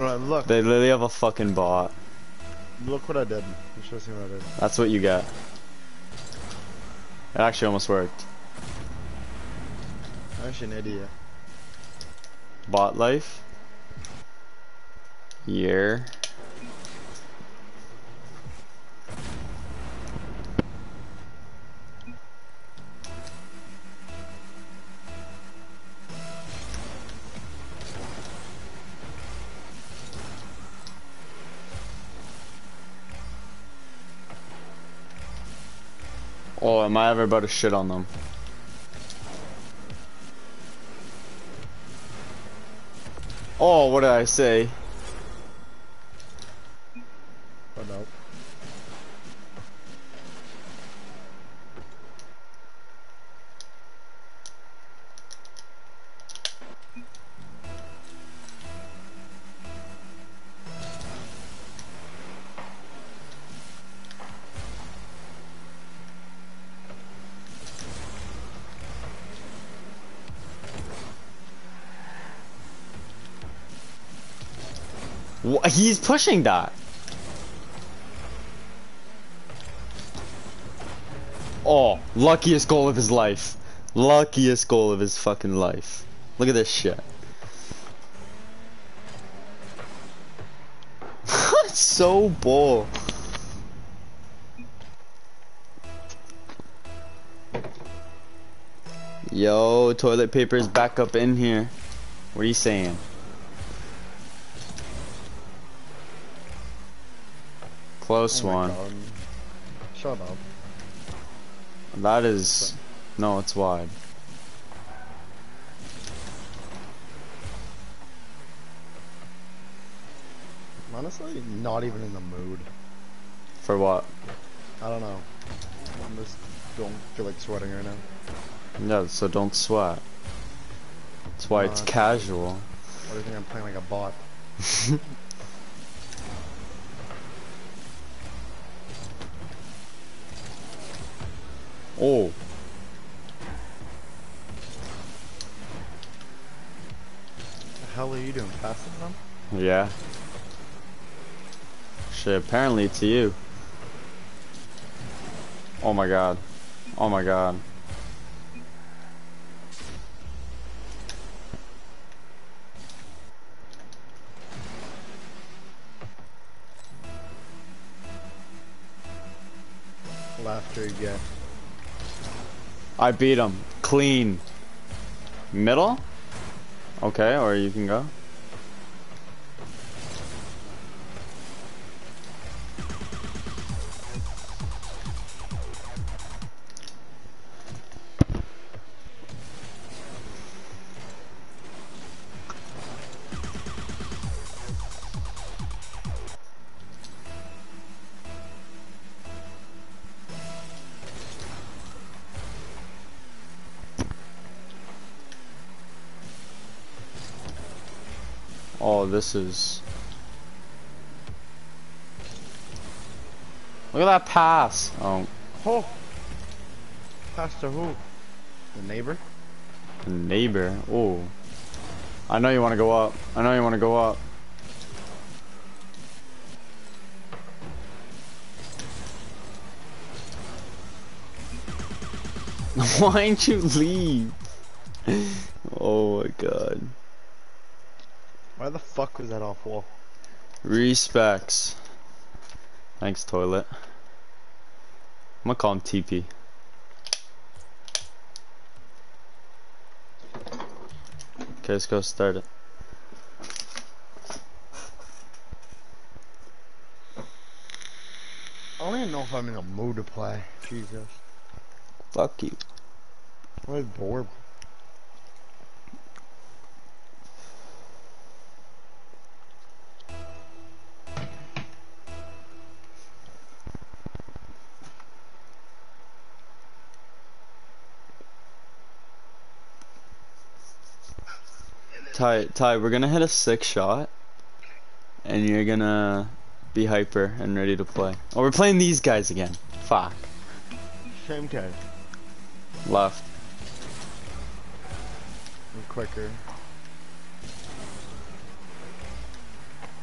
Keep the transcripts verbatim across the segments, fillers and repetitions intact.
Alright, look. They literally have a fucking bot. Look what I did. You should see what I did. That's what you get. It actually almost worked. I'm actually an idiot. Bot life. Year. Oh, am I ever about to shit on them? Oh, what did I say? Oh no. What? He's pushing that. Oh, luckiest goal of his life. Luckiest goal of his fucking life. Look at this shit. So bull. Yo, toilet paper's back up in here. What are you saying? Close Oh my one. God. Shut up. That is... No, it's wide. I'm honestly not even in the mood. For what? I don't know. I just don't feel like sweating right now. Yeah, so don't sweat. That's why Uh, it's casual. What do you think I'm playing like a bot? Oh. The hell are you doing? Passing them? Yeah. Shit, apparently to you. Oh my god. Oh my god. Laughter you get. I beat him. Clean. Middle? Okay, or you can go. Oh, this is... Look at that pass. Oh, Oh! Pass to who? The neighbor? the neighbor. Oh. I know you want to go up. I know you want to go up. Why didn't you leave? Oh my god. Why the fuck was that off wall? Respects. Thanks, toilet. I'm gonna call him T P. Okay, let's go start it. I don't even know if I'm in a mood to play. Jesus. Fuck you. I'm just bored. Ty, Ty, we're gonna hit a six shot, and you're gonna be hyper and ready to play. Oh, we're playing these guys again. Fuck. Same time. Left. I'm quicker.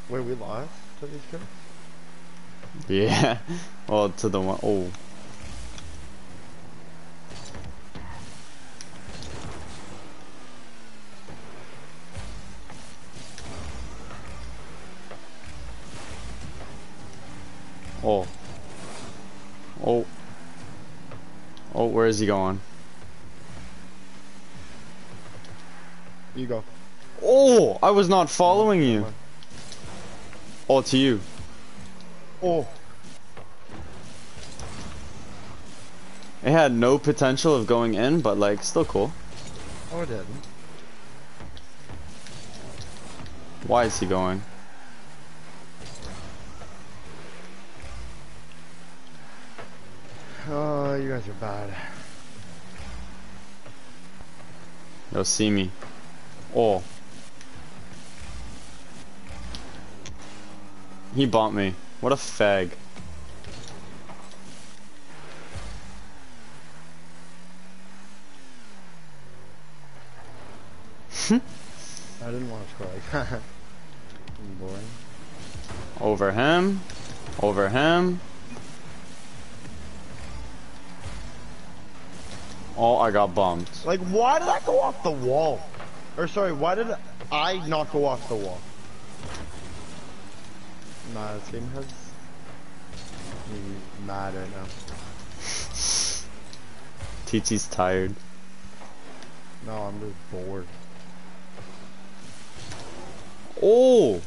Wait, we lost to these kids? Yeah. Well, to the one. Oh. Oh. Oh. Oh, where is he going? You go. Oh, I was not following Come you. on. Oh, to you. Oh. It had no potential of going in, but like, still cool. Oh, it didn't. Why is he going? Oh, you guys are bad. Yo, see me. Oh. He bumped me. What a fag. I didn't want to score like that. Boring. Over him. Over him. Oh, I got bumped. Like, why did I go off the wall? Or sorry, why did I not go off the wall? Nah, this game has me mad right now. T T's tired. No, I'm just bored. Oh!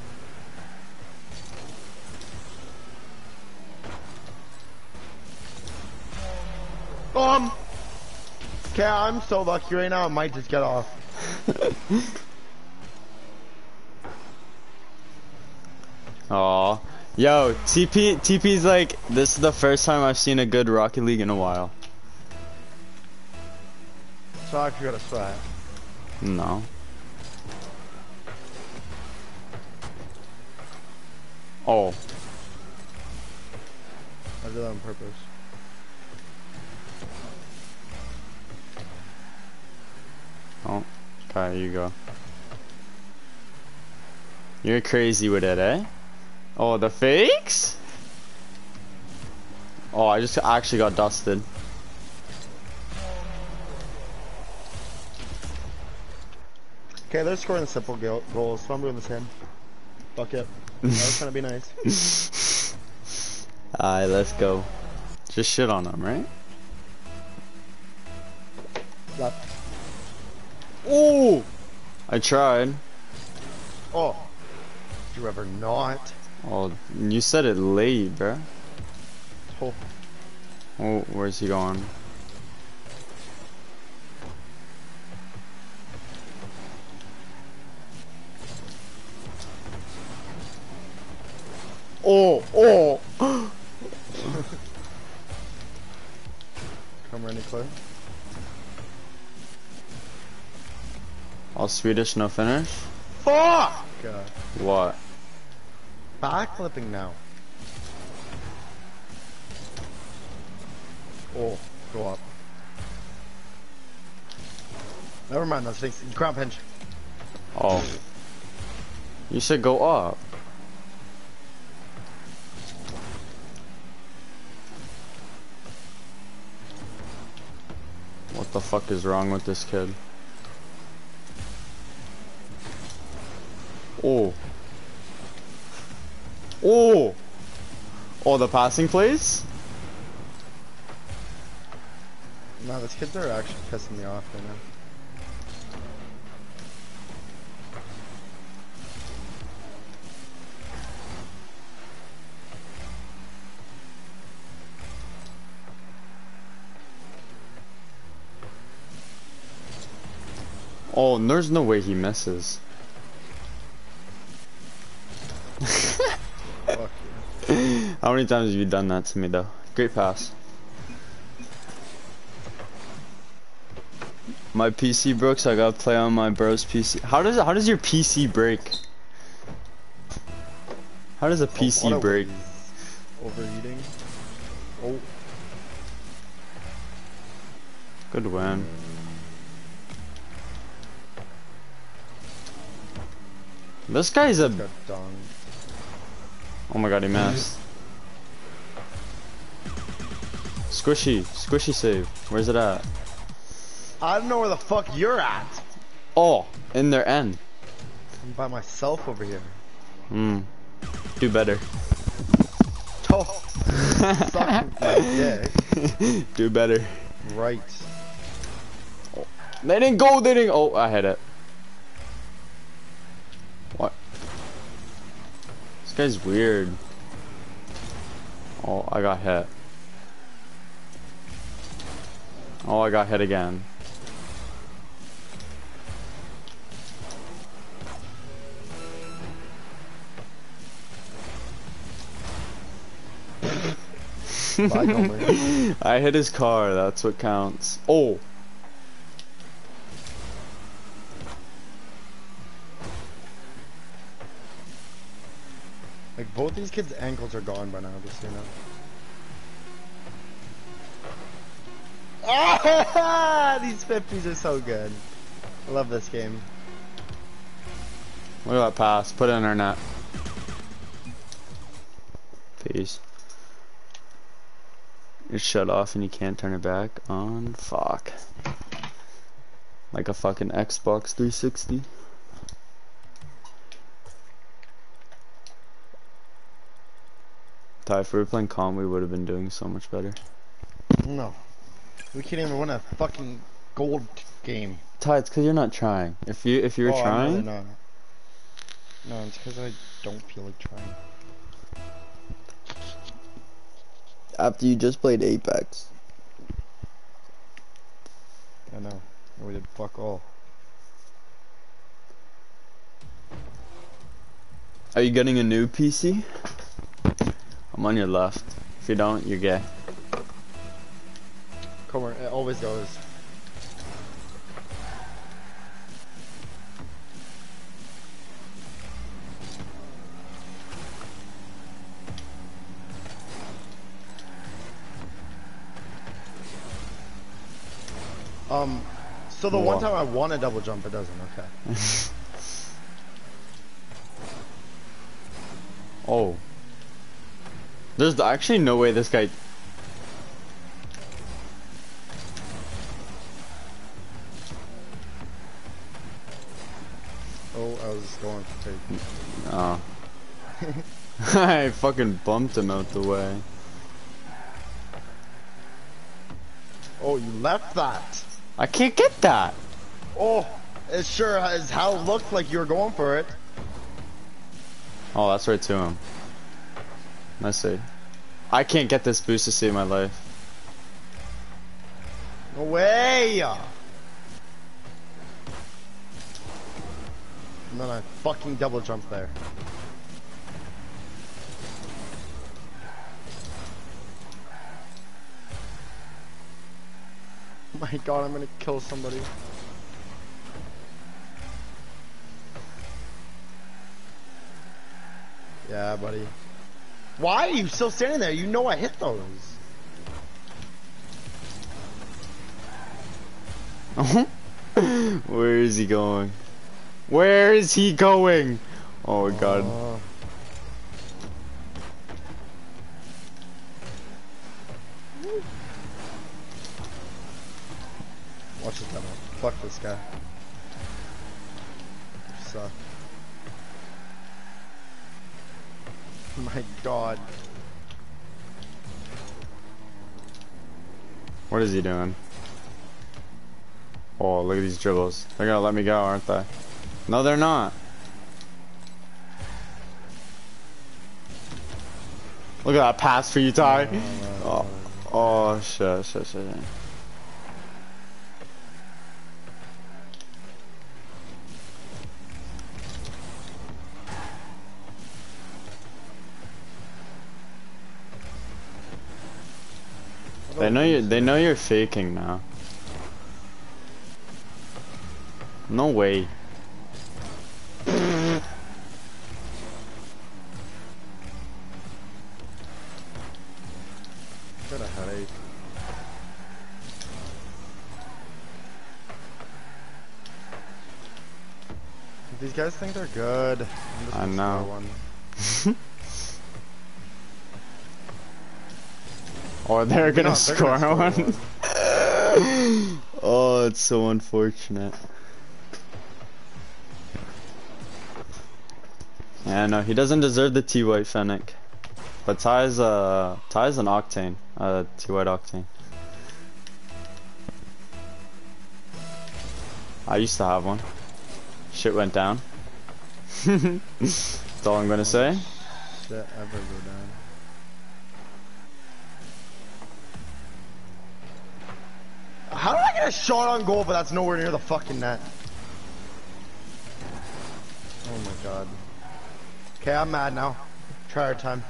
Um. Okay, I'm so lucky right now. I might just get off. Aw. Yo, T P, T P's like, this is the first time I've seen a good Rocket League in a while. So I actually got a sweat. No. Oh. I did that on purpose. Oh. Okay, you go. You're crazy with it, eh? Oh, the fakes? Oh, I just actually got dusted. Okay, they're scoring simple go goals, so I'm doing the same. Fuck it. I was trying to be nice. Alright, let's go. Just shit on them, right? Left. Ooh! I tried. Oh. Did you ever not? Oh, you said it late, bruh. Oh. Oh, where's he going? Oh, oh! Come running clear. All Swedish, no finish? Fuck! God. What? Backflipping now. Oh, go up. Never mind, that's fixed. Ground pinch. Oh. You should go up. What the fuck is wrong with this kid? Oh. Oh! Oh, the passing plays? No, these kids are actually pissing me off right now. Oh, there's no way he misses. Fuck you. How many times have you done that to me, though? Great pass. My P C broke, so I gotta play on my bro's P C. How does how does your P C break? How does a P C Oh, break? Overeating. Oh. Good win. This guy's a. Got done. Oh my god, he missed. Squishy, squishy save. Where's it at? I don't know where the fuck you're at. Oh, in their end. I'm by myself over here. Hmm. Do better. Oh, suck my dick. Do better. Right. Oh. They didn't go. They didn't. Oh, I hit it. What? This guy's weird. Oh, I got hit. Oh, I got hit again. I hit his car, that's what counts. Oh! Like, both these kids' ankles are gone by now, just so you know. Ah, these fifties are so good. I love this game. Look at that pass. Put it in our net. Peace. It's shut off and you can't turn it back on. Fuck. Like a fucking Xbox three sixty. Ty, if we were playing calm, we would have been doing so much better. No. We can't even win a fucking gold game. Ty, it's because you're not trying. If you if you were oh, trying, I'm really not. No, it's because I don't feel like trying. after you just played Apex. I know. We did fuck all. Are you getting a new P C? I'm on your left. If you don't, you're gay. Come on, it always goes. Um, so the What? one time I want to double jump, it doesn't, okay. Oh. There's actually no way this guy... Oh, I was going to take... Oh. I fucking bumped him out the way. Oh, you left that! I can't get that! Oh, it sure as hell looked like you were going for it. Oh, that's right to him. Let's see. I can't get this boost to save my life. No way! And then I fucking double jump there. Oh my god, I'm gonna kill somebody. Yeah, buddy. Why are you still standing there? You know I hit those. Where is he going? Where is he going? Oh my god. Uh, Watch this demo. Fuck this guy. You suck. My god. What is he doing? Oh, look at these dribbles. They're gonna let me go, aren't they? No, they're not. Look at that pass for you, Ty. Oh, oh shit, shit, shit. They know you. They know you're faking now. No way. Got a headache. These These guys think they're good. I'm just I gonna know. score one. Or they're Maybe gonna not, they're score gonna score one. one. Oh, it's so unfortunate. Yeah, no, he doesn't deserve the T-White Fennec. But Ty's, uh, Ty's an Octane. Uh, T-White Octane. I used to have one. Shit went down. That's all I'm gonna say. Shit ever go down. How did I get a shot on goal, but that's nowhere near the fucking net? Oh my god. Okay, I'm mad now. Try our time.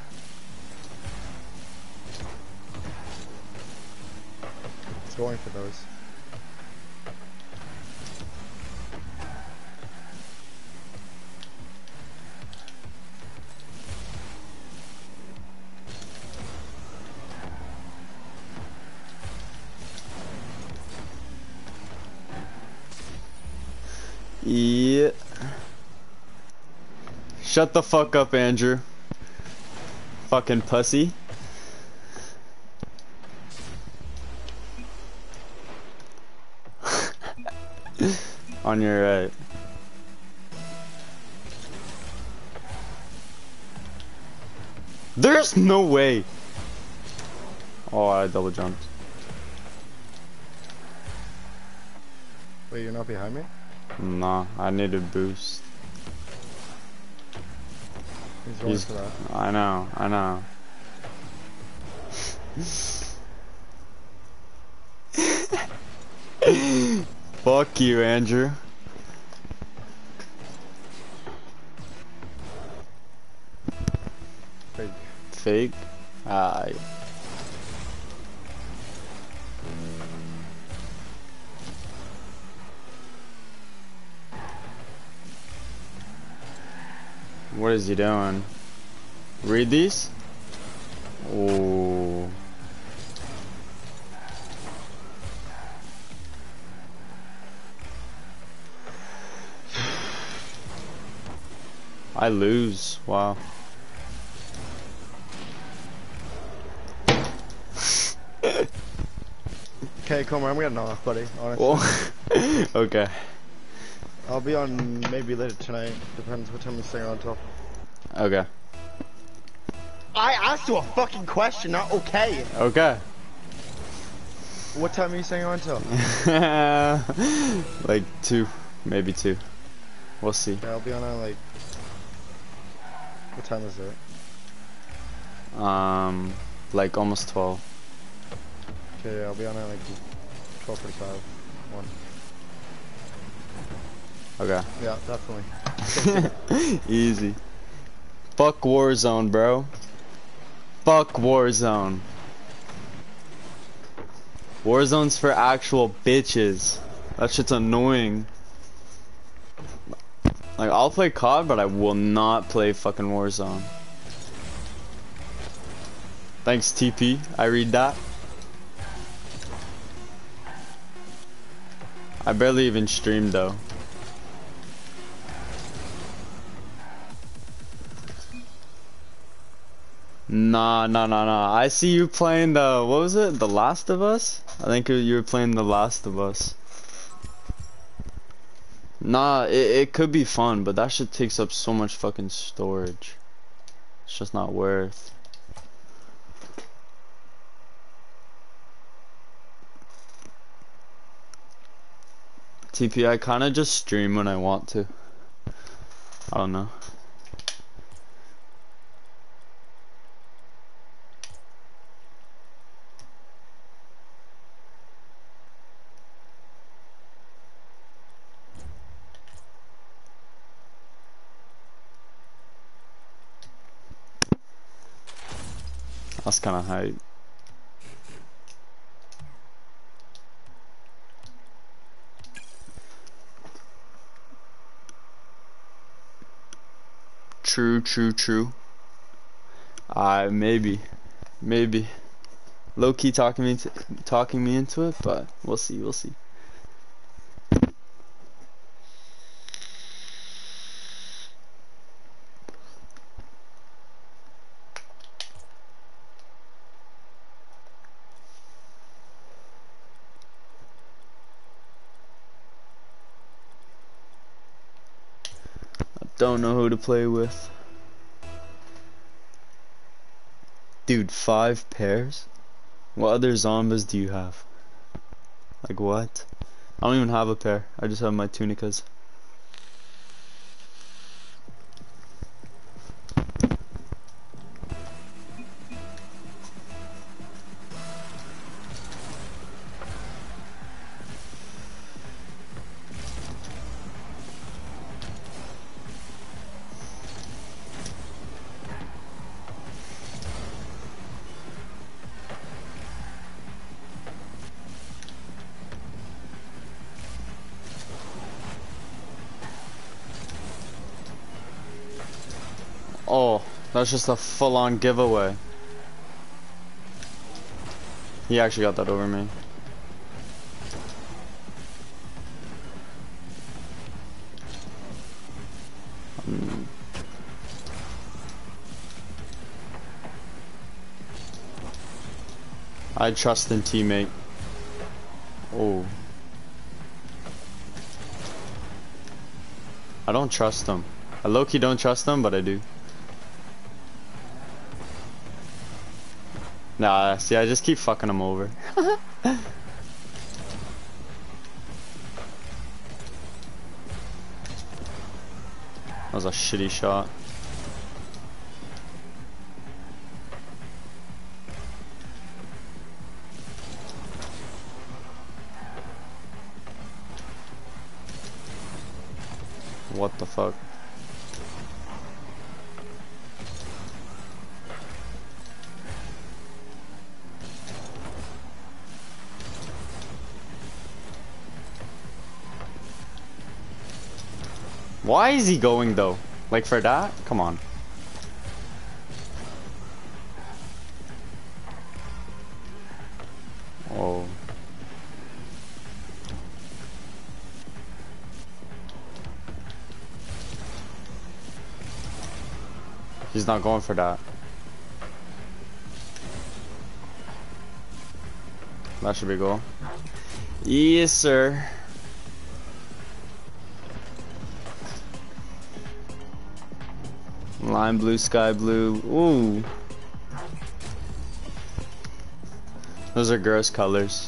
It's going for those. Yeah. Shut the fuck up, Andrew. Fucking pussy. On your right. There's no way. Oh, I double jumped. Wait, you're not behind me? Nah, I need a boost. He's going He's, for that. I know, I know. Fuck you, Andrew. Fake. Fake? Ah. What is he doing? Read these? Oh. I lose. Wow. Okay, come on, we got enough, buddy. Honestly. Well, okay. I'll be on maybe later tonight. Depends what time we stay on till. Okay. I asked you a fucking question, not okay. Okay. What time are you staying on till? Like two, maybe two. We'll see. Yeah, I'll be on at like. What time is it? Um, like almost twelve. Okay, yeah, I'll be on at like twelve forty-five. One. Okay. Yeah, definitely. Easy. Fuck Warzone, bro. Fuck Warzone. Warzone's for actual bitches. That shit's annoying. Like, I'll play C O D, but I will not play fucking Warzone. Thanks, T P. I read that. I barely even streamed, though. Nah, nah, nah, nah. I see you playing the, what was it? The Last of Us? I think you were playing The Last of Us. Nah, it, it could be fun, but that shit takes up so much fucking storage. It's just not worth. T P, I kinda just stream when I want to. I don't know. That's kind of hype. True, true, true. Uh, maybe, maybe. Low key talking me into, talking me into it, but we'll see, we'll see. don't know who to play with. Dude, five pairs? What other Zombas do you have? Like what? I don't even have a pair. I just have my Tunicas. Oh, that's just a full-on giveaway. He actually got that over me. Um, I trust in teammate. Oh. I don't trust him. I low-key don't trust him, but I do. Nah, see, I just keep fucking him over. That was a shitty shot. What the fuck? Why is he going though? Like for that? Come on. Oh. He's not going for that. That should be goal. Yes, sir. Lime blue, sky blue. Ooh. Those are gross colors.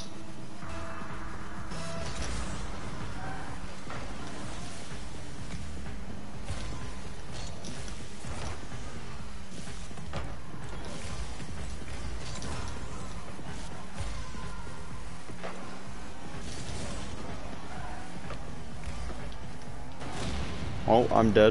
Oh, I'm dead.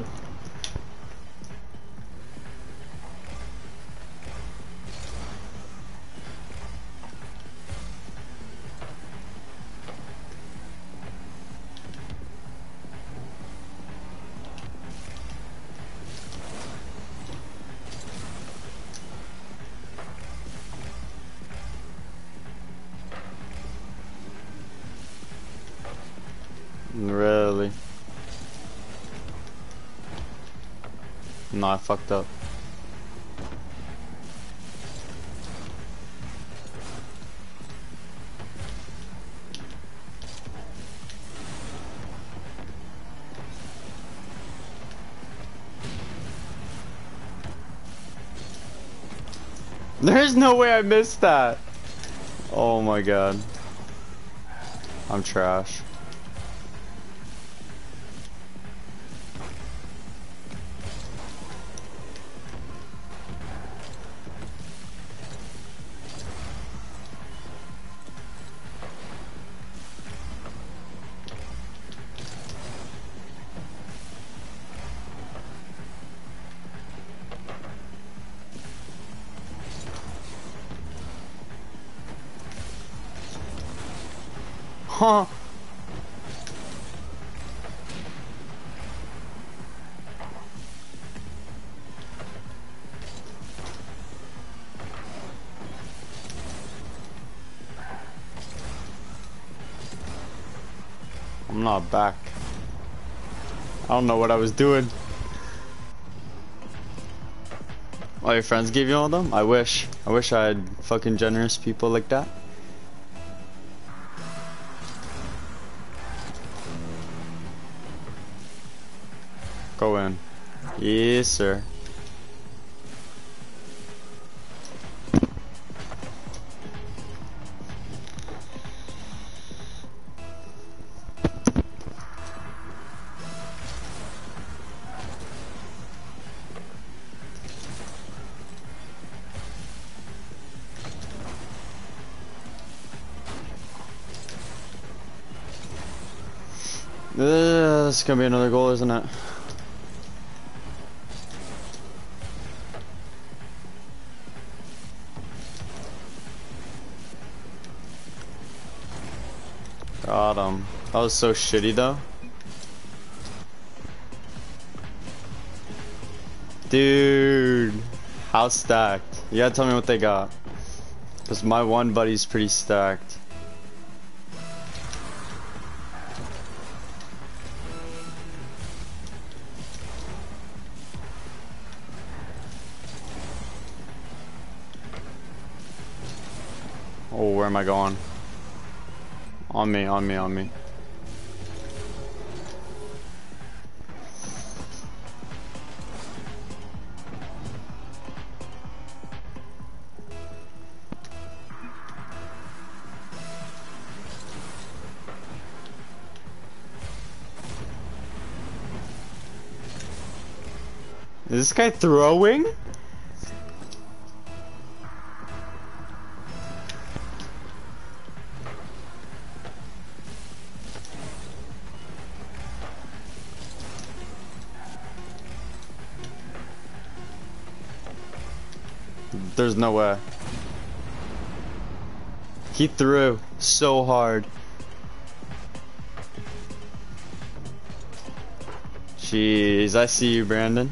Really? No, I fucked up. There's no way I missed that. Oh my god. I'm trash. Huh. I'm not back. I don't know what I was doing. All your friends gave you all of them? I wish. I wish I had fucking generous people like that. Go in. Yes, sir. Uh, this is gonna be another goal, isn't it? Got him. That was so shitty though. Dude, how stacked? You gotta tell me what they got. Cause my one buddy's pretty stacked. Oh, where am I going? On me, on me, on me. Is this guy throwing? There's no way. He threw so hard. Jeez, I see you, Brandon.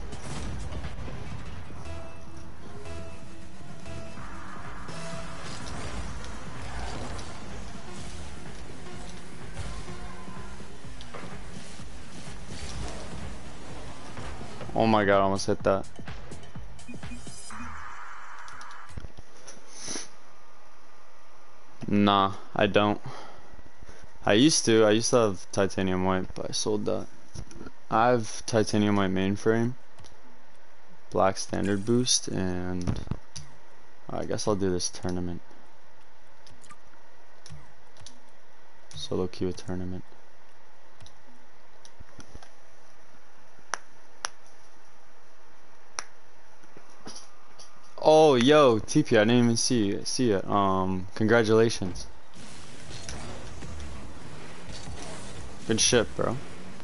Oh my god, I almost hit that. Nah, I don't. I used to. I used to have titanium white, but I sold that. I have titanium white mainframe, black standard boost, and I guess I'll do this tournament. Solo queue a tournament. Oh, yo, T P, I didn't even see see it. Um, congratulations. Good shit, bro.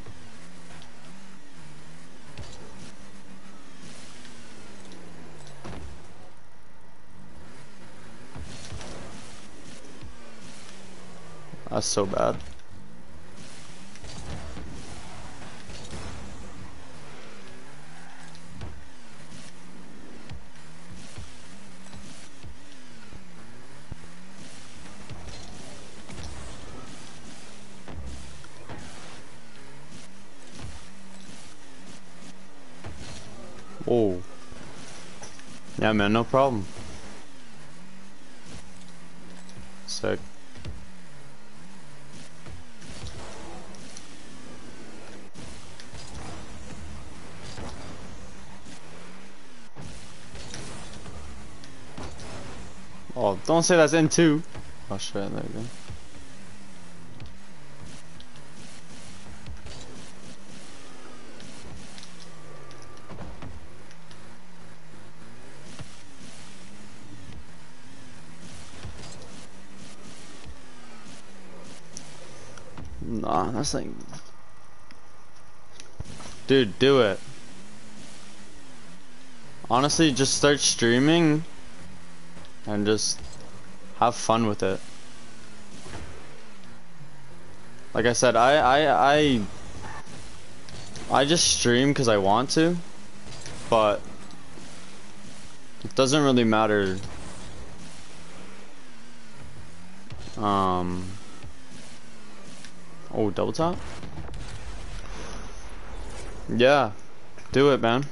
That's so bad. Oh. Yeah, man, no problem. Sick. Oh, don't say that's in two. Oh shit, there you go. Nah, that's like... Dude, do it. Honestly, just start streaming and just have fun with it. Like I said, I I I I just stream because I want to, but it doesn't really matter. Um. Oh, double tap? Yeah, do it, man.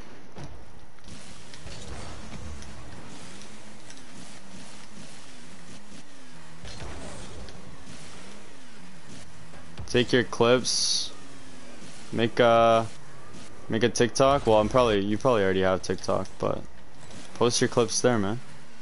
Take your clips, make a Make a TikTok? Well, I'm probably, you probably already have TikTok, but post your clips there, man.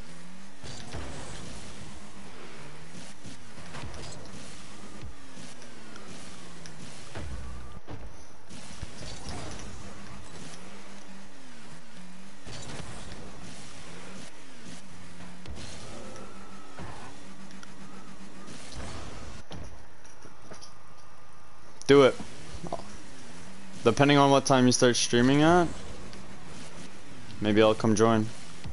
Do it. Depending on what time you start streaming at, maybe I'll come join.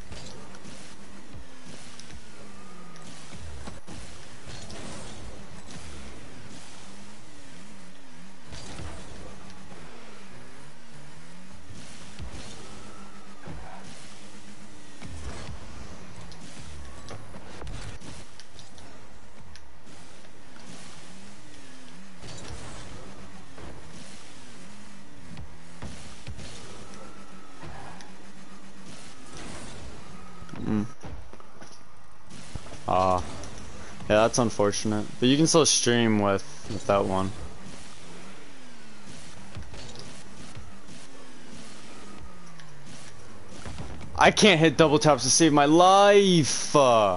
Mm. Ah, yeah, that's unfortunate. But you can still stream with with that one. I can't hit double taps to save my life. Uh.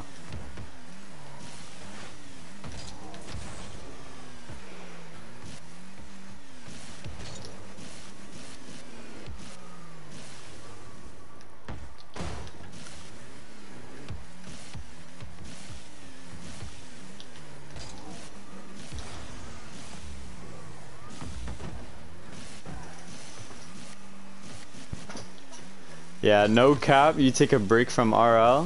Yeah, no cap, you take a break from R L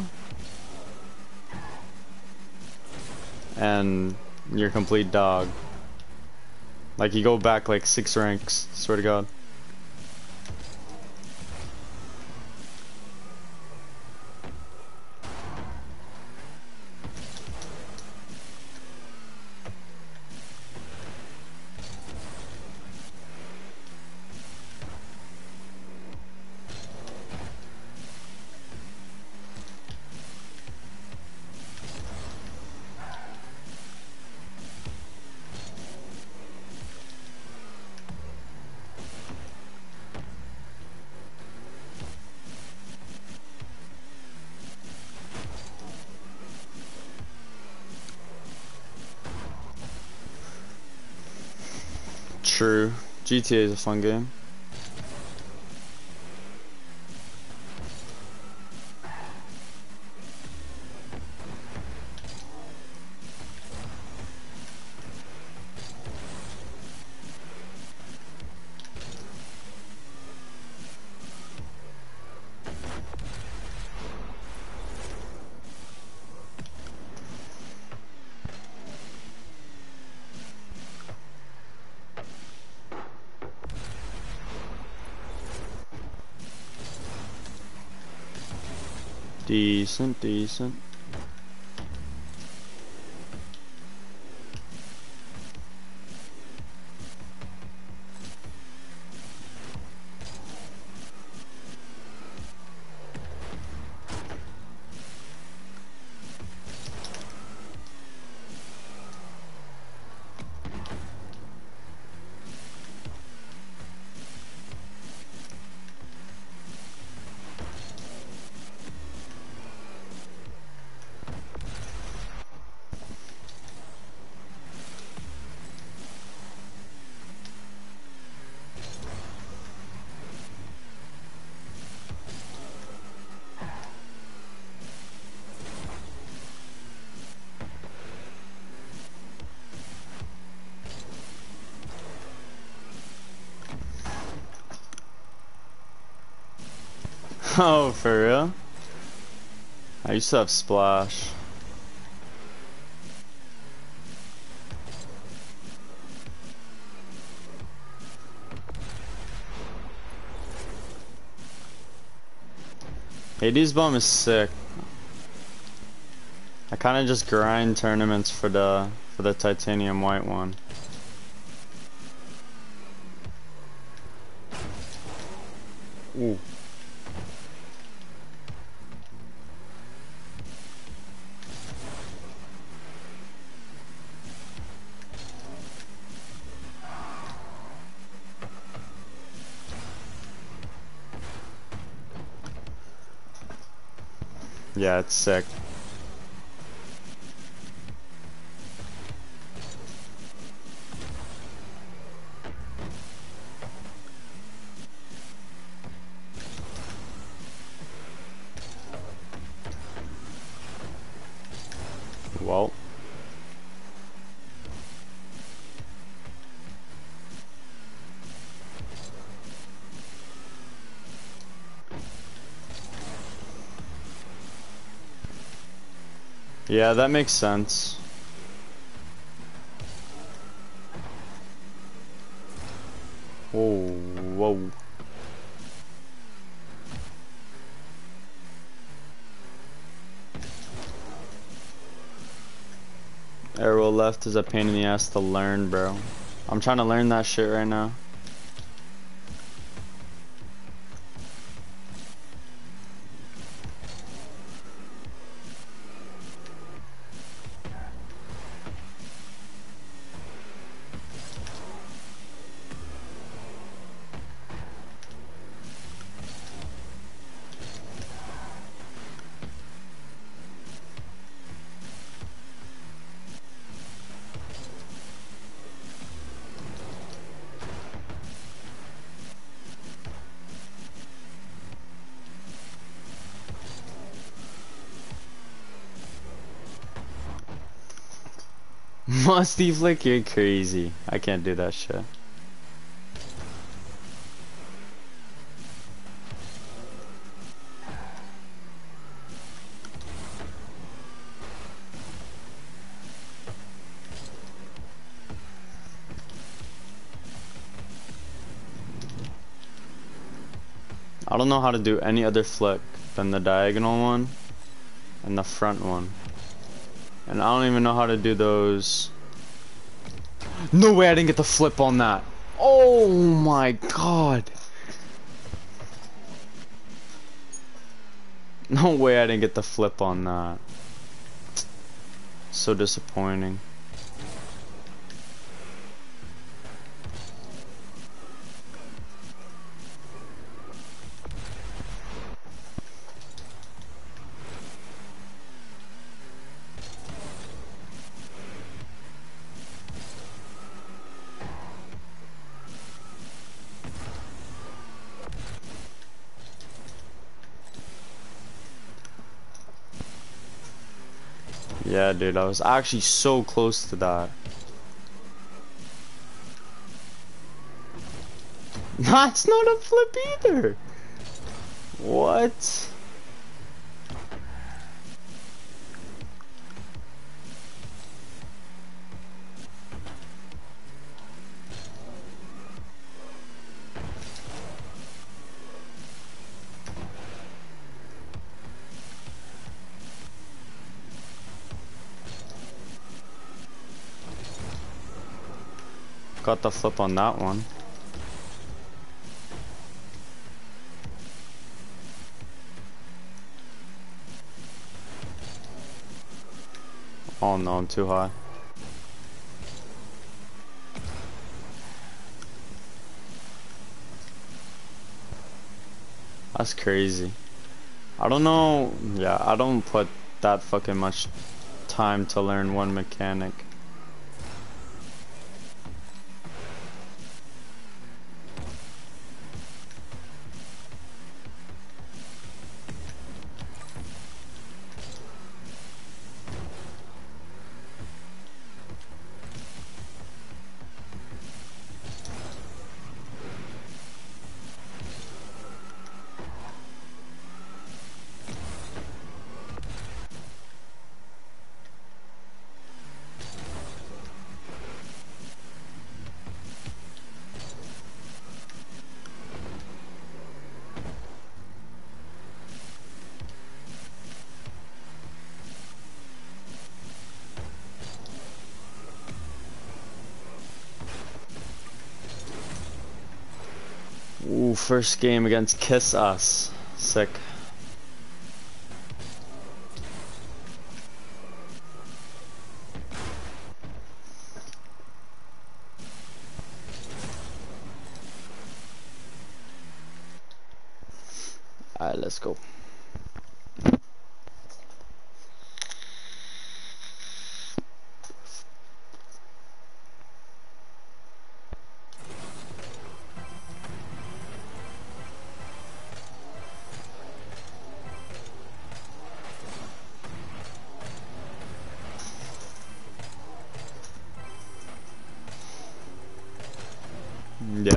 and you're complete dog. Like you go back like six ranks, swear to God. True. G T A is a fun game. Decent, decent. Oh, for real? I used to have Splash. Hades Bomb is sick. I kind of just grind tournaments for the for the titanium white one. Ooh. Yeah, it's sick. Well. Yeah, that makes sense. Whoa, whoa. Arrow left is a pain in the ass to learn, bro. I'm trying to learn that shit right now. Musty Flick, you're crazy. I can't do that shit. I don't know how to do any other flick than the diagonal one and the front one. And I don't even know how to do those. No way I didn't get the flip on that. Oh my god. No way I didn't get the flip on that. So disappointing. Yeah, dude, I was actually so close to that. That's not a flip either. What? Got the flip on that one. Oh no, I'm too high. That's crazy. I don't know. Yeah, I don't put that fucking much time to learn one mechanic. Ooh, first game against Kiss Us. Sick. Alright, let's go.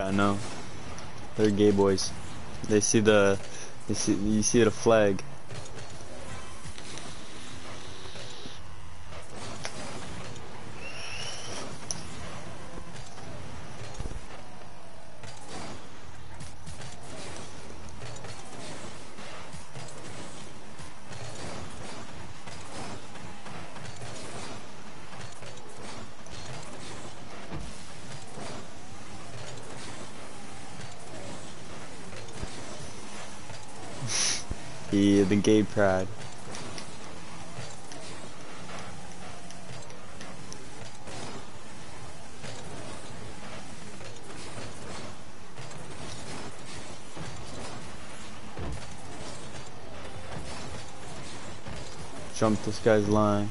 I know. They're gay boys. They see the, they see, you see the flag. Yeah, the gay pride. Jump this guy's line.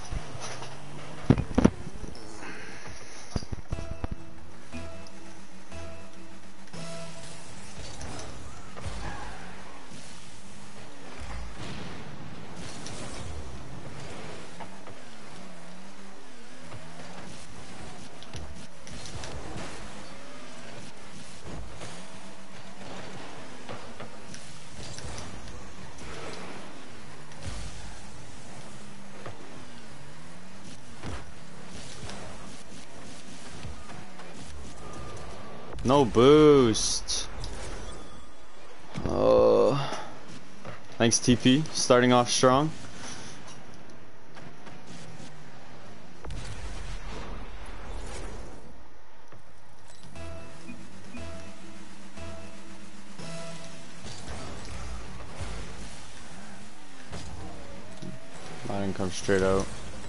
No boost. Uh, thanks T P, starting off strong. I didn't come straight out.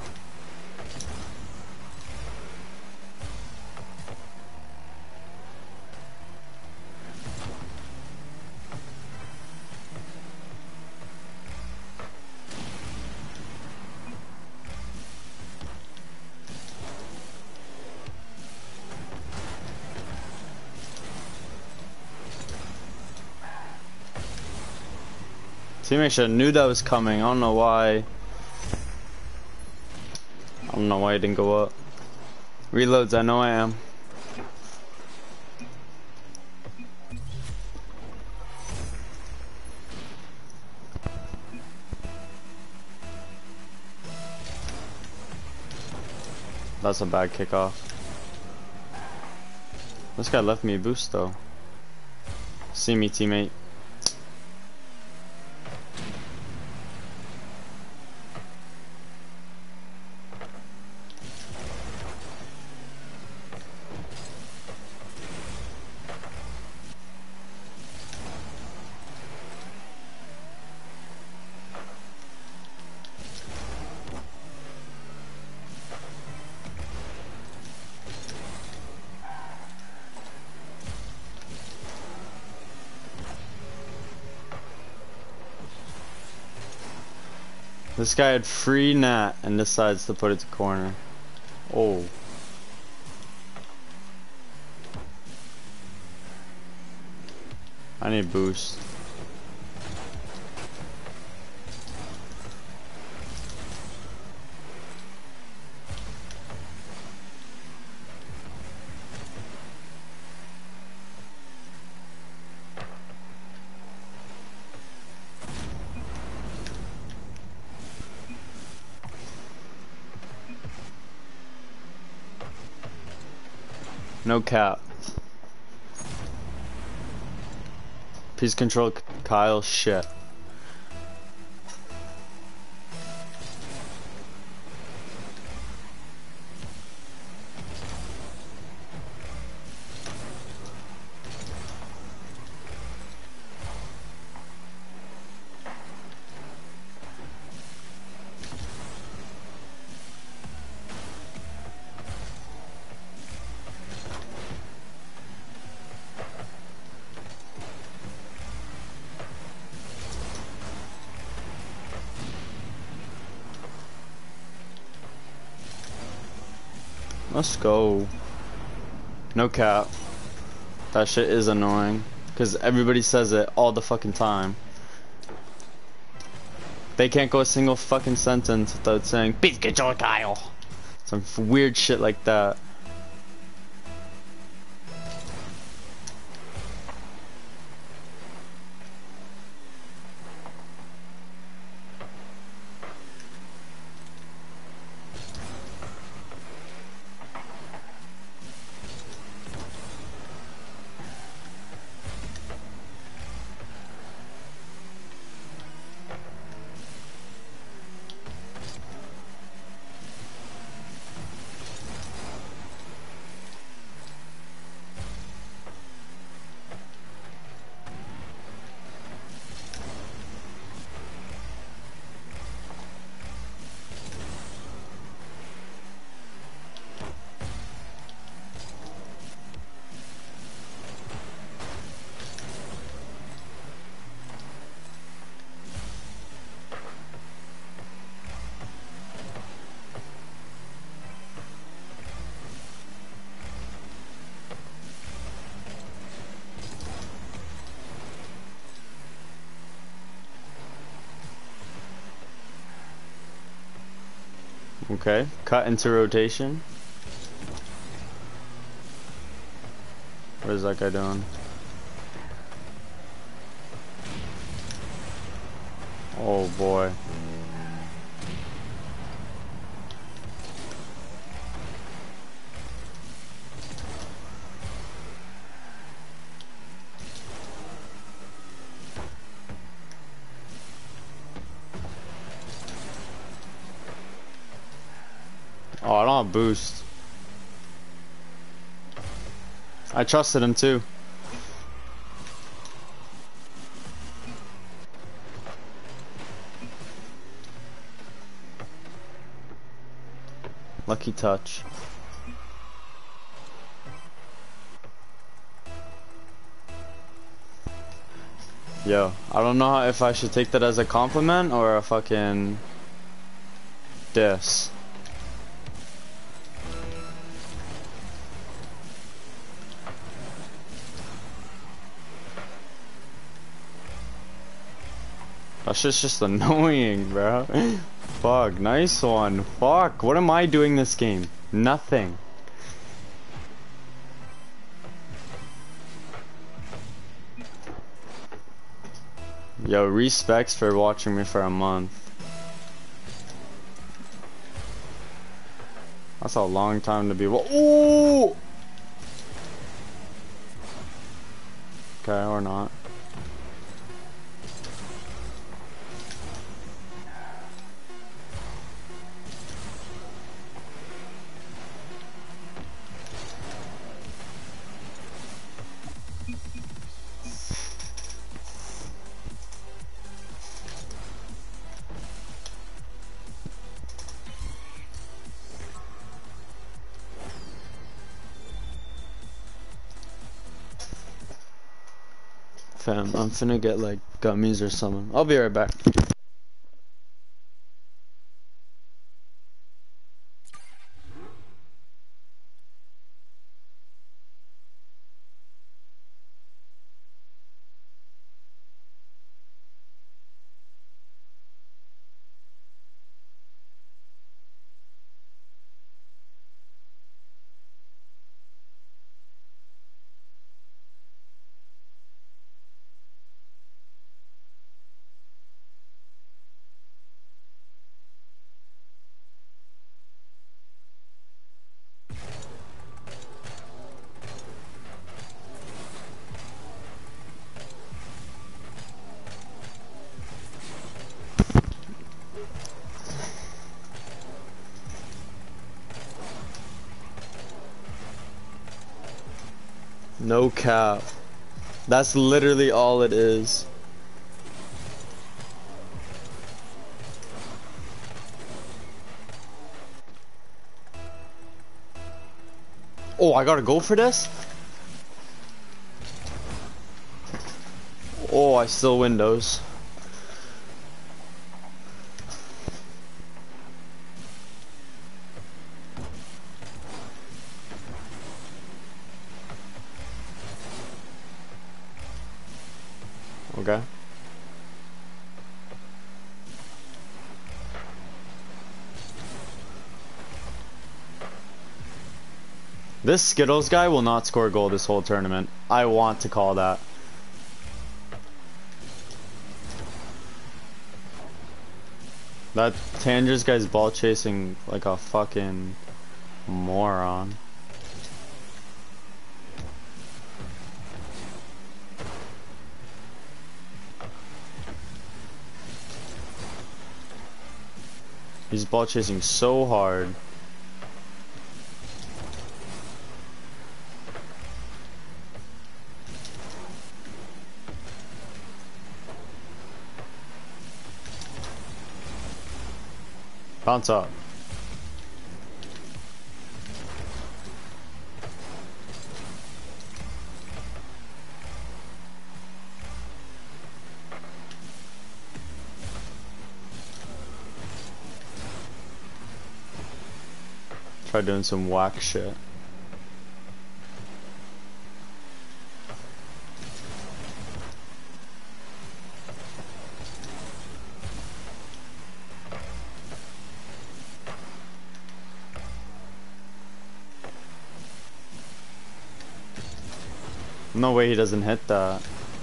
Teammate should have knew that was coming. I don't know why. I don't know why he didn't go up. Reloads, I know I am. That's a bad kickoff. This guy left me a boost though. See me, teammate. This guy had free nat and decides to put it to corner. Oh. I need boost. No cap. Please control Kyle. Shit. Let's go. No cap. That shit is annoying. Because everybody says it all the fucking time. They can't go a single fucking sentence without saying, please control Kyle. Some weird shit like that. Okay, cut into rotation. What is that guy doing? Oh boy. Oh, I don't have boost. I trusted him too. Lucky touch. Yo, I don't know if I should take that as a compliment or a fucking diss. That shit's just annoying, bro. Fuck, nice one. Fuck, what am I doing this game? Nothing. Yo, respects for watching me for a month. That's a long time to be. Ooh! Okay, or not. Fam, I'm finna get like gummies or something. I'll be right back. No cap. That's literally all it is. Oh, I gotta go for this? Oh, I still Windows. Okay. This Skittles guy will not score a goal this whole tournament. I want to call that. That Tangers guy's ball chasing like a fucking moron. He's ball chasing so hard. Bounce up. Try doing some whack shit. No way he doesn't hit that.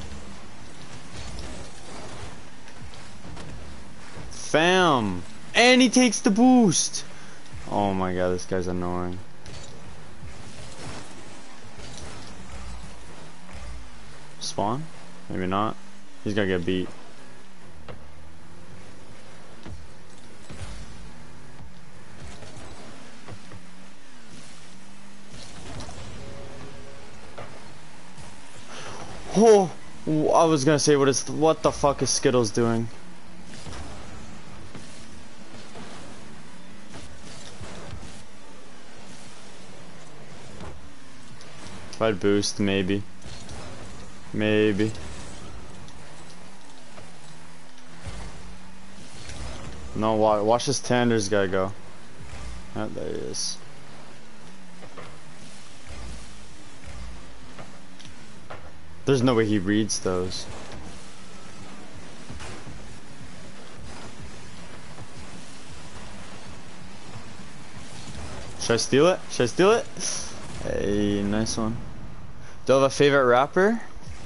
Fam! And he takes the boost! Oh my god, this guy's annoying. Spawn? Maybe not. He's gonna get beat. Oh! I was gonna say, what is what the fuck is Skittles doing? If I'd boost, maybe. Maybe. No, watch, watch this Tanders guy go. Oh, there he is. There's no way he reads those. Should I steal it? Should I steal it? Hey, nice one. Do you have a favorite rapper?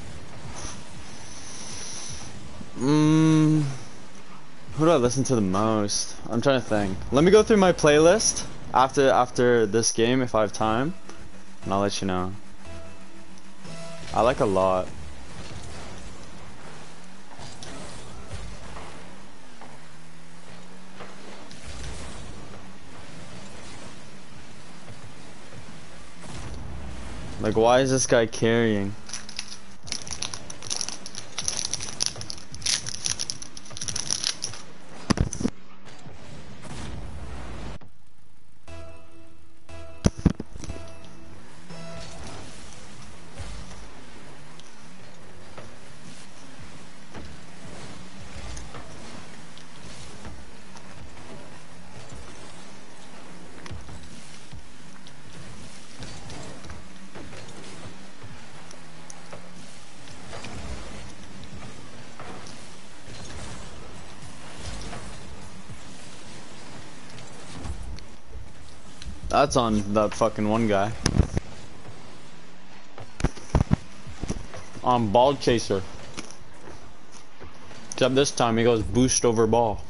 Mmm. Who do I listen to the most? I'm trying to think. Let me go through my playlist after after this game if I have time, and I'll let you know. I like a lot. Like, why is this guy carrying? That's on that fucking one guy. On Ball Chaser. Except this time he goes boost over ball.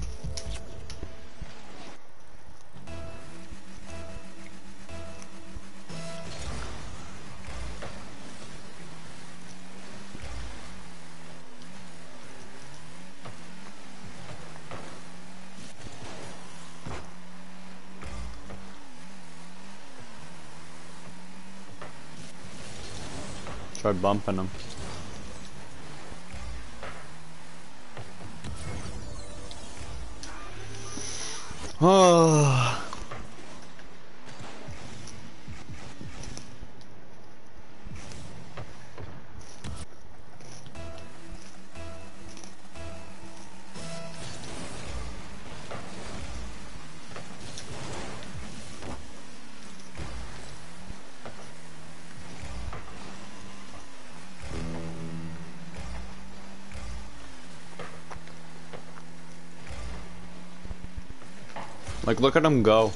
Tried bumping him. Oh. Like, look at him go.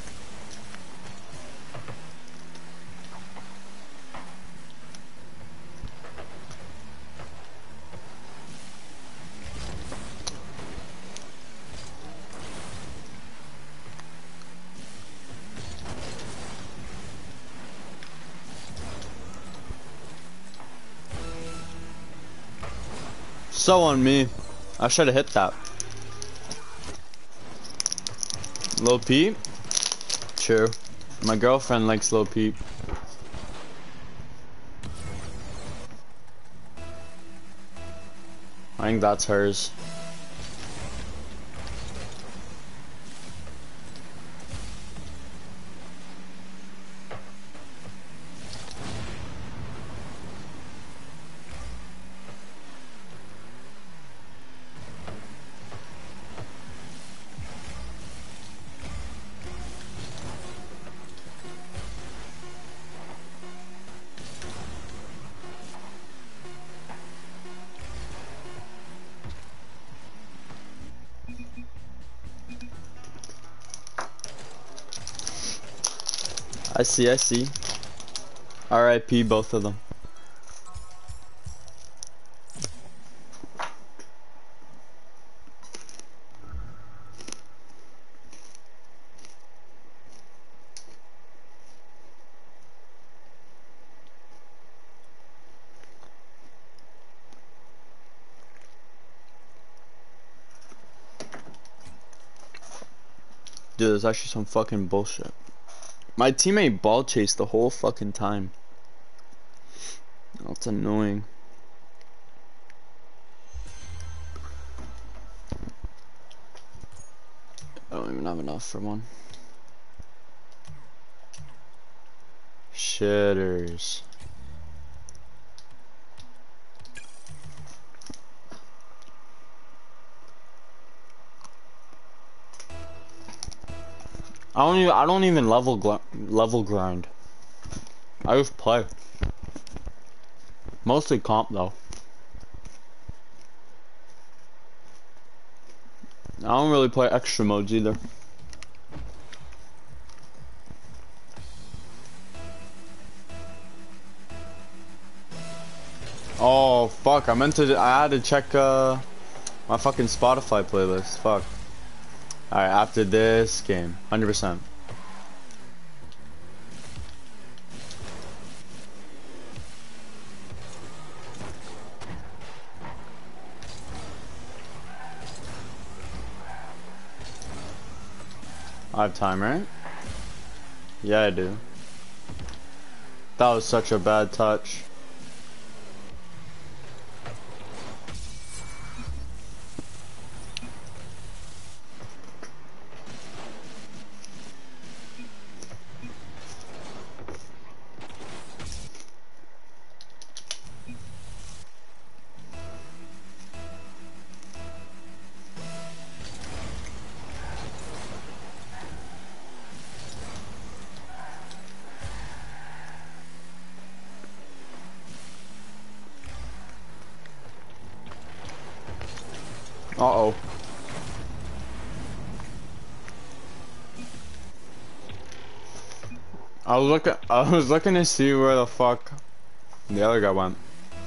So on me. I should have hit that. Lil Peep? True. My girlfriend likes Lil Peep. I think that's hers. I see, I see. R I P both of them. Dude, that's actually some fucking bullshit. My teammate ball chased the whole fucking time. That's annoying. I don't even have enough for one. Shitters. I don't even I don't even level gl level grind. I just play. Mostly comp though. I don't really play extra modes either. Oh fuck, I meant to I had to check uh my fucking Spotify playlist. Fuck. Alright, after this game, one hundred percent. I have time, right? Yeah, I do. That was such a bad touch. Uh-oh. I was looking I was looking to see where the fuck the other guy went.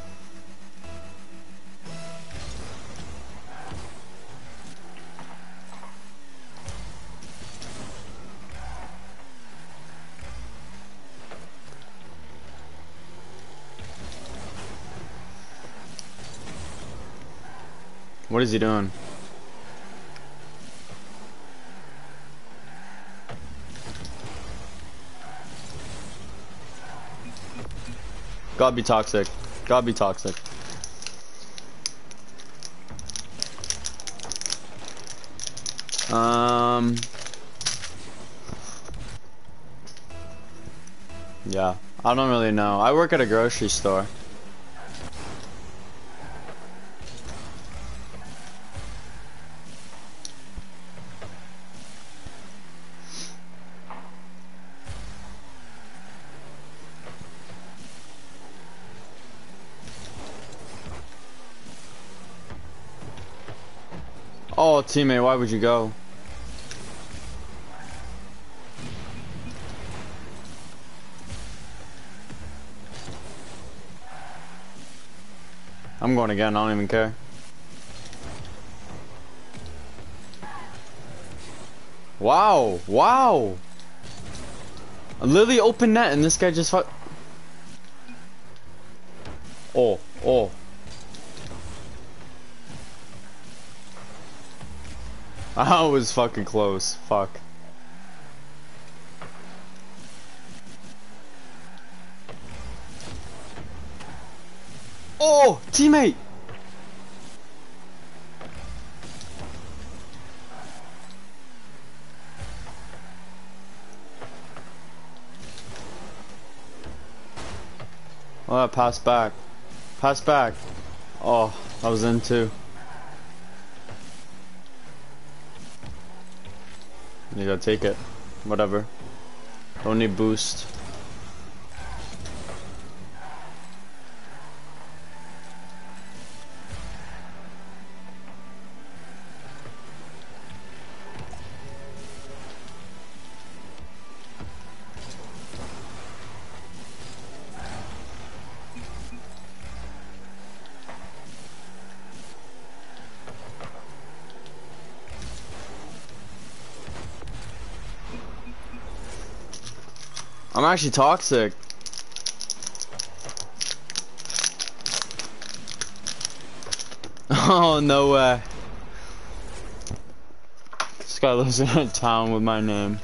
What is he doing? Gotta be toxic. Gotta be toxic. Um. Yeah, I don't really know. I work at a grocery store. Oh, teammate, why would you go? I'm going again, I don't even care. Wow, wow! A literally open net and this guy just fuck. Oh, oh. I was fucking close. Fuck. Oh, teammate. Oh, that pass back. Pass back. Oh, I was in too. You gotta take it. Whatever. Don't need boost. I'm actually toxic. Oh, no way. This guy lives in a town with my name.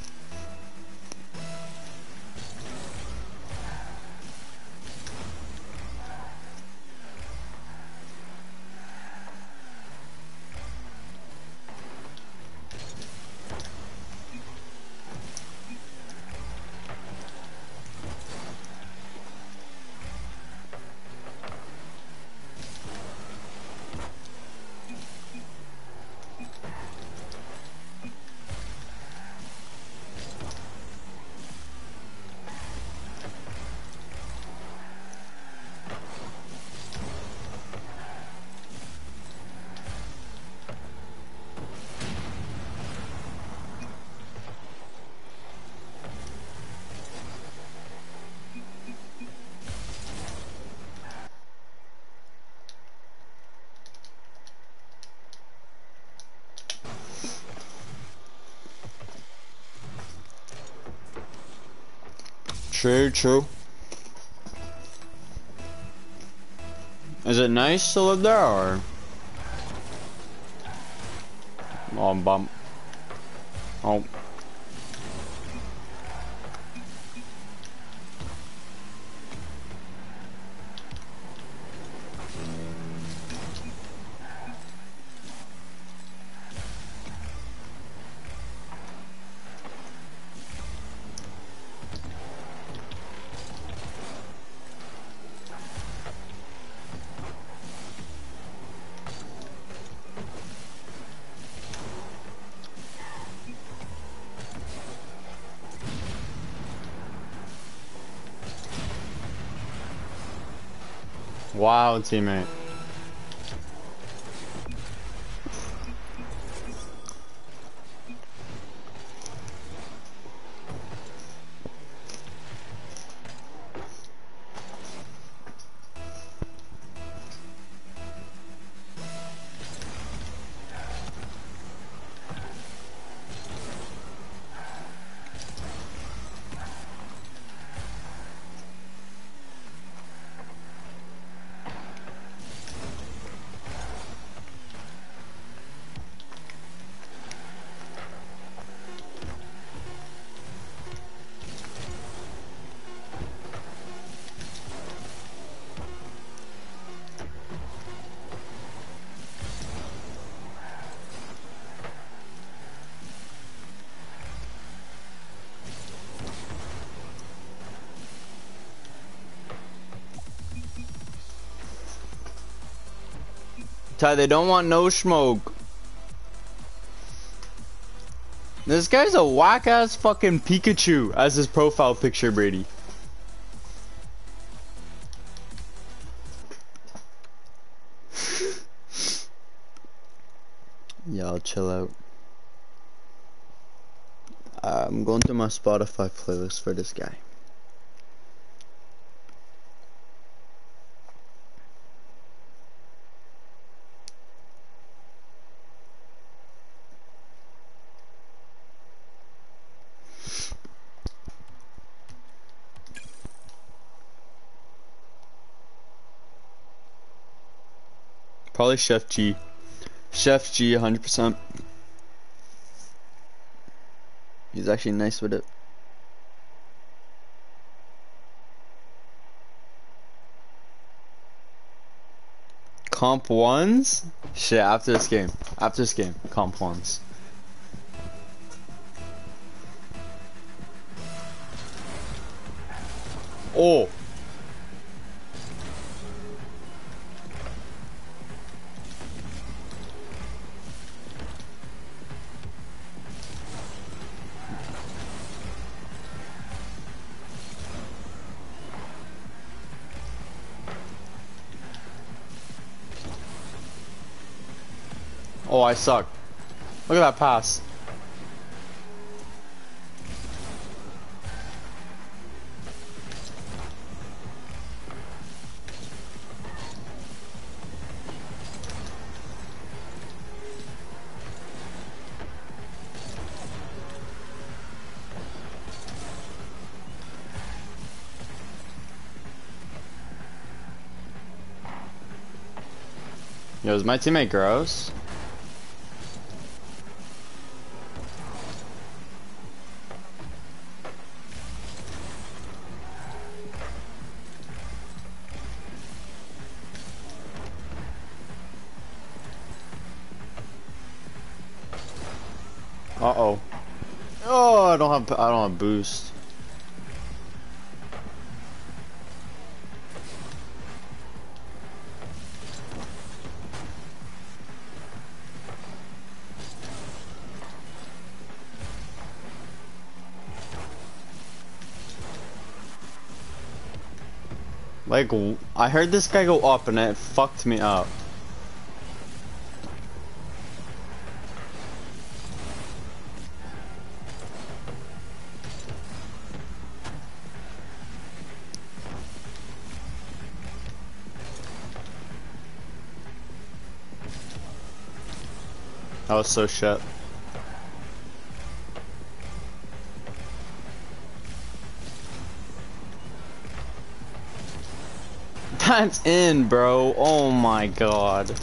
True, true. Is it nice to live there, or? Oh, bump. Oh. Wow, teammate. Ty, they don't want no smoke. This guy's a whack ass fucking Pikachu as his profile picture, Brady. Yeah, I'll chill out. I'm going through my Spotify playlist for this guy. Probably Chef G. Chef G, one hundred percent. He's actually nice with it. Comp ones? Shit, after this game. After this game, comp ones. Oh! Oh, I suck. Look at that pass. Yo, is my teammate gross? Uh oh. Oh, I don't have. I don't have boost. Like, I heard this guy go up and it fucked me up. That was so shit. That's in, bro. Oh my god.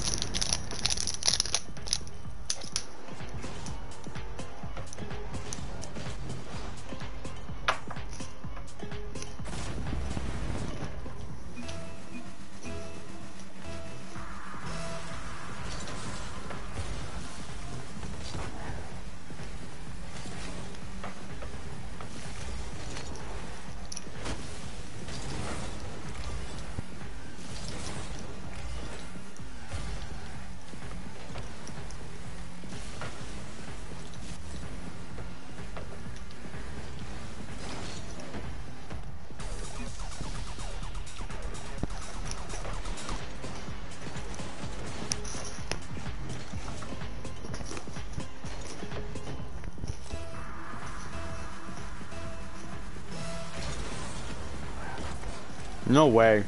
No way.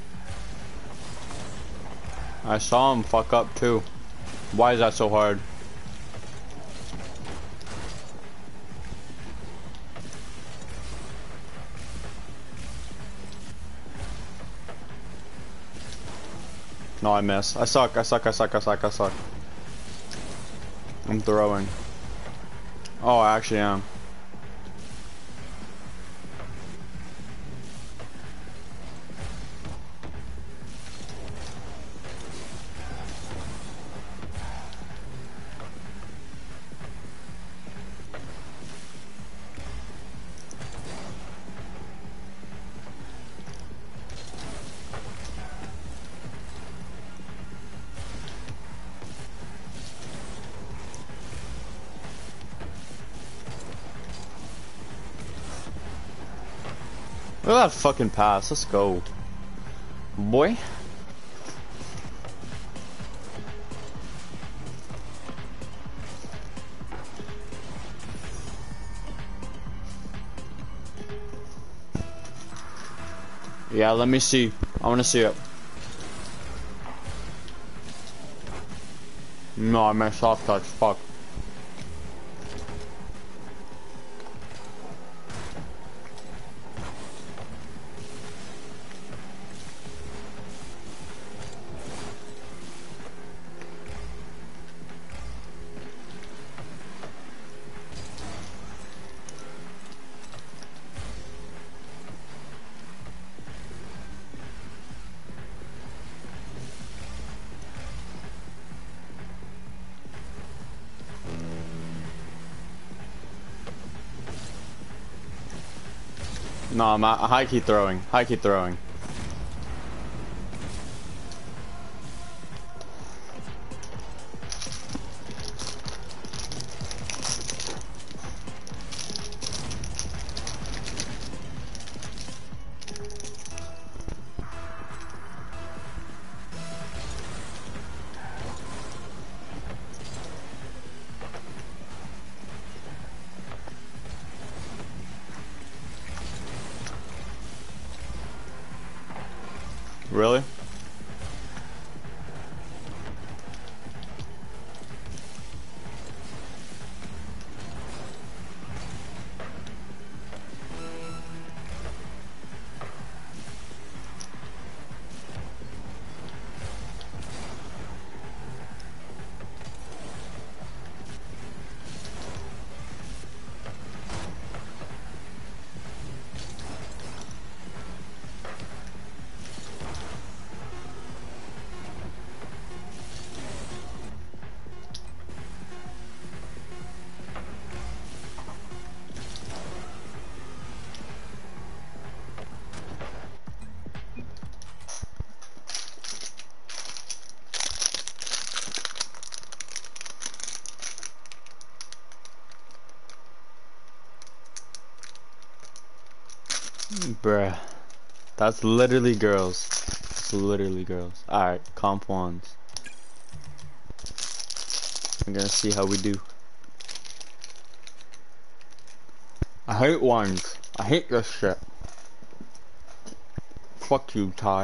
I saw him fuck up too. Why is that so hard? No, I miss. I suck, I suck, I suck, I suck, I suck. I'm throwing. Oh, I actually am. Look at that fucking pass. Let's go. Boy. Yeah, let me see. I want to see it. No, I missed soft touch. Fuck. No, I'm uh, high key throwing. High key throwing. Really? Bruh. That's literally girls. It's literally girls. Alright, comp ones. I'm gonna see how we do. I hate ones. I hate this shit. Fuck you, Ty.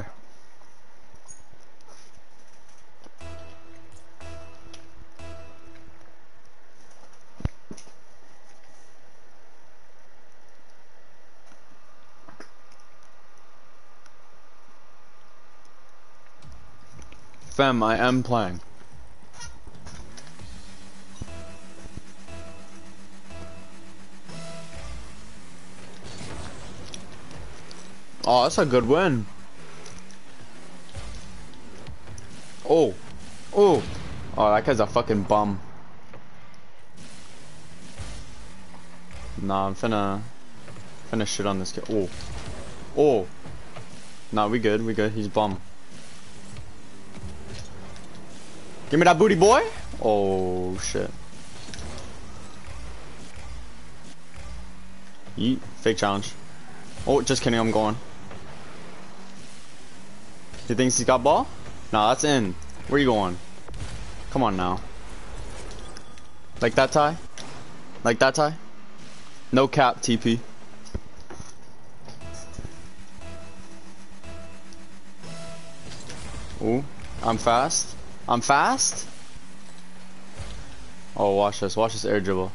Fem, I am playing. Oh, that's a good win. Oh. Oh. Oh, that guy's a fucking bum. Nah, I'm finna... Finna shit on this guy. Oh. Oh. Nah, we good, we good. He's bum. Give me that booty, boy. Oh, shit. Yeet. Fake challenge. Oh, just kidding, I'm going. He thinks he's got ball? Nah, that's in. Where you going? Come on now. Like that, Ty? Like that, Ty? No cap, T P. Ooh, I'm fast. I'm fast? Oh, watch this. Watch this air dribble.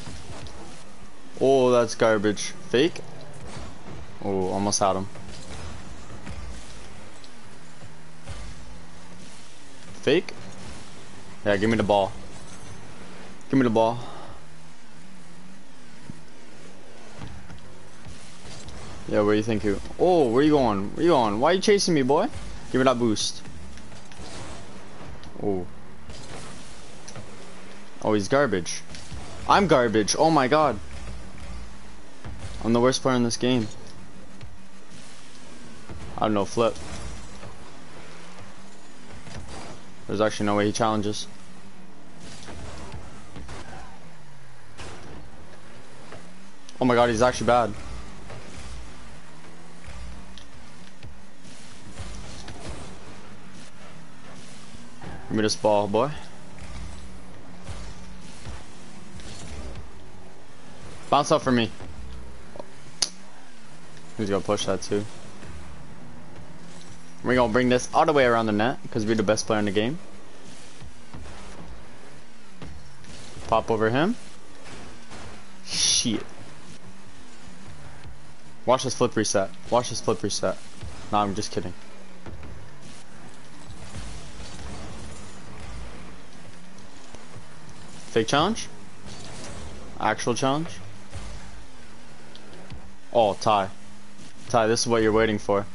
Oh, that's garbage. Fake? Oh, almost had him. Fake? Yeah, give me the ball. Give me the ball. Yeah, where you think you? Oh, where you going? Where you going? Why are you chasing me, boy? Give me that boost. Oh. Oh, he's garbage. I'm garbage. Oh my god. I'm the worst player in this game. I don't know, flip. There's actually no way he challenges. Oh my god, he's actually bad. Give me this ball, boy. Bounce up for me. He's gonna push that too. We're gonna bring this all the way around the net because we're the best player in the game. Pop over him. Shit. Watch this flip reset. Watch this flip reset. Nah, I'm just kidding. Fake challenge? Actual challenge? Oh, Ty. Ty, this is what you're waiting for.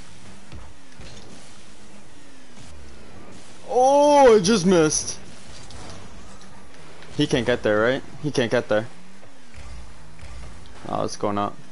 Oh, I just missed. He can't get there, right? He can't get there. Oh, it's going up.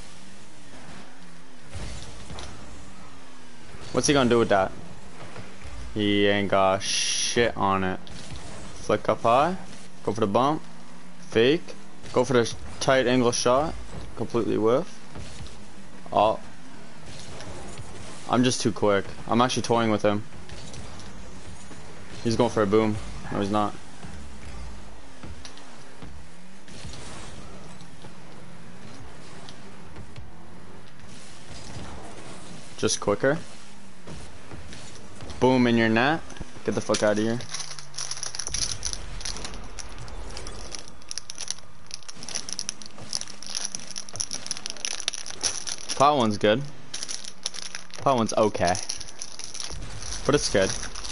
What's he gonna do with that? He ain't got shit on it. Flick up high. Go for the bump. Fake. Go for the tight angle shot. Completely whiff. Oh. I'm just too quick. I'm actually toying with him. He's going for a boom. No, he's not. Just quicker. Boom in your net. Get the fuck out of here. That one's good. That one's okay. But it's good.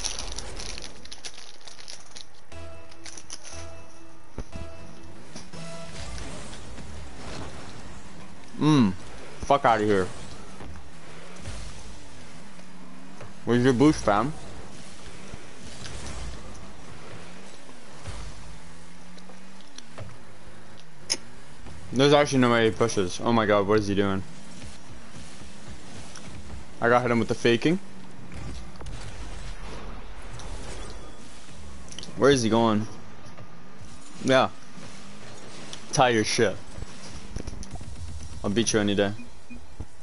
Mmm. Fuck out of here. Where's your boost, fam? There's actually no way he pushes. Oh my god, what is he doing? I got hit him with the faking. Where is he going? Yeah. Tie your shit. I'll beat you any day.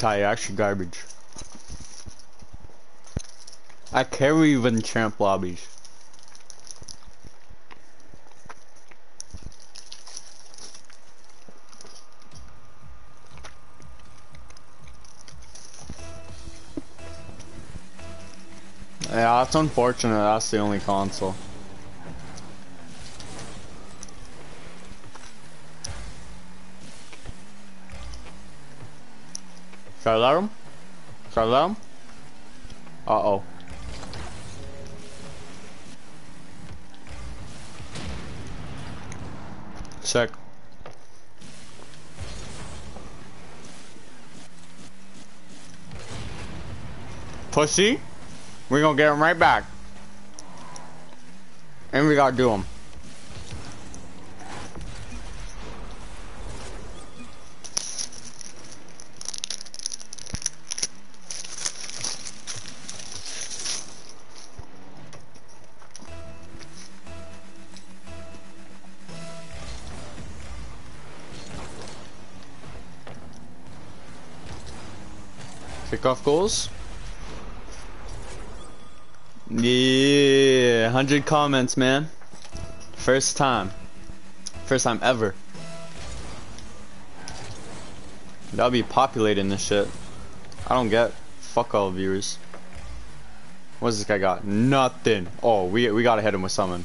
Ty, you're actually garbage. I carry even champ lobbies. Yeah, that's unfortunate. That's the only console. Should I let him? Should I let him? Uh-oh. Sick. Pussy? We gonna get him right back. And we gotta do him. Kickoff goals. Yeah, one hundred comments, man. First time. First time ever. That'll be populating this shit. I don't get. Fuck all viewers. What's this guy got? Nothing. Oh, we we gotta hit him with something.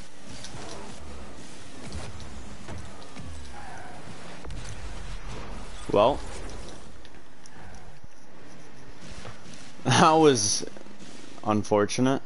Well, that was unfortunate.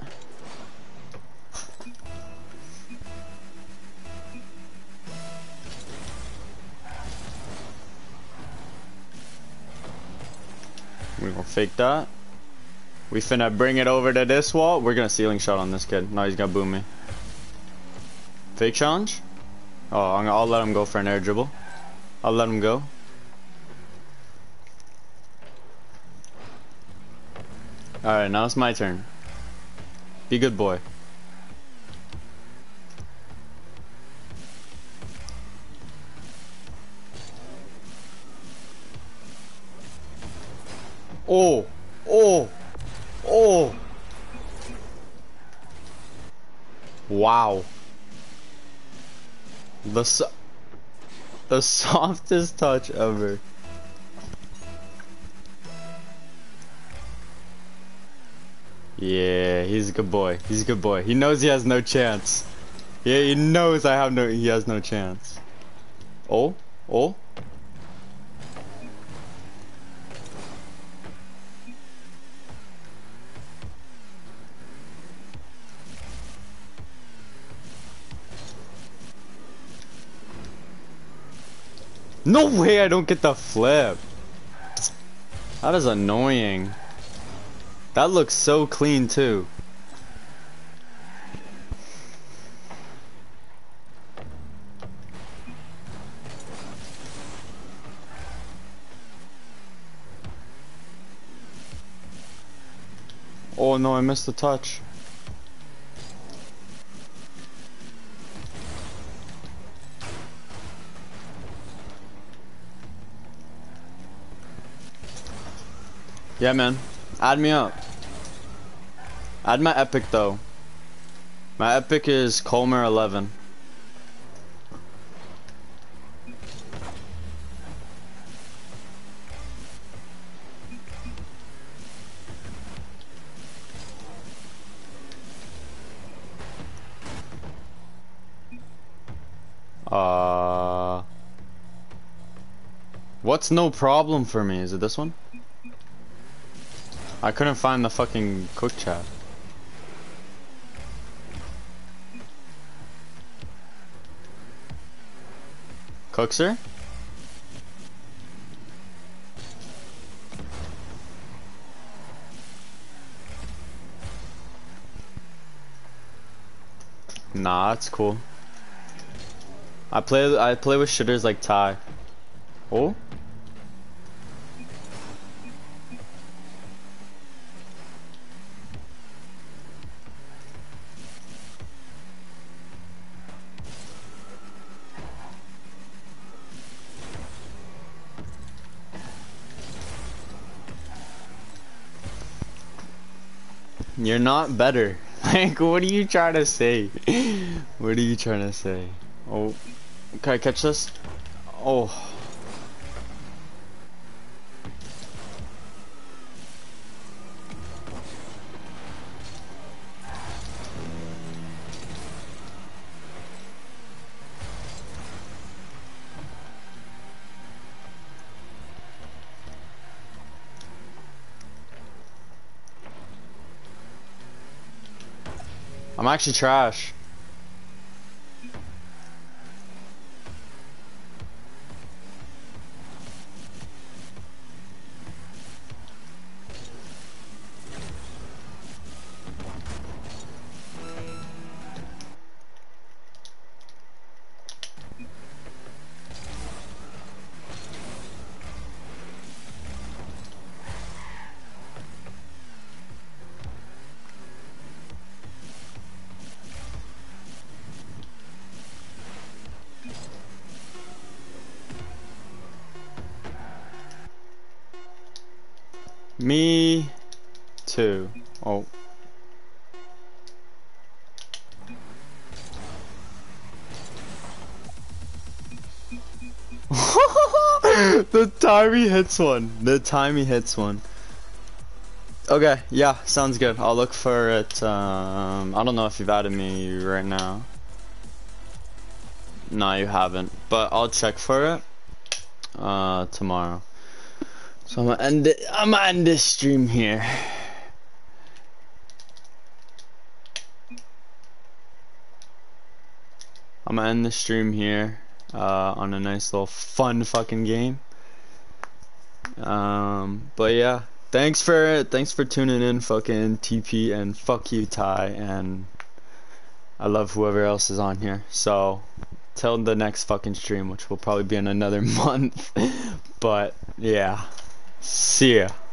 We're gonna fake that. We finna bring it over to this wall. We're gonna ceiling shot on this kid. No, he's gonna boom me. Fake challenge? Oh, I'm, I'll let him go for an air dribble. I'll let him go. Alright, now it's my turn. Be good boy. Oh! Oh! Oh! Wow. The so the softest touch ever. Yeah, he's a good boy. He's a good boy. He knows he has no chance. Yeah, he knows I have no he has no chance. Oh? Oh? No way I don't get the flip. That is annoying. That looks so clean too. Oh no, I missed the touch. Yeah, man. Add me up. Add my epic though. My epic is Colmer eleven. Uh, what's no problem for me? Is it this one? I couldn't find the fucking cook chat. Cookser? Nah, it's cool. I play I play with shitters like Ty. Oh? You're not better. Like, what are you trying to say? What are you trying to say? Oh, can I catch this? Oh. I'm actually trash. Me too. Oh. The time he hits one. The time he hits one. Okay, yeah, sounds good. I'll look for it. Um, I don't know if you've added me right now. No, you haven't. But I'll check for it uh, tomorrow. So I'm gonna end it. I'm gonna end this stream here. I'm gonna end the stream here uh, on a nice little fun fucking game. Um, but yeah, thanks for thanks for tuning in, fucking T P, and fuck you, Ty, and I love whoever else is on here. So till the next fucking stream, which will probably be in another month. But yeah. See ya.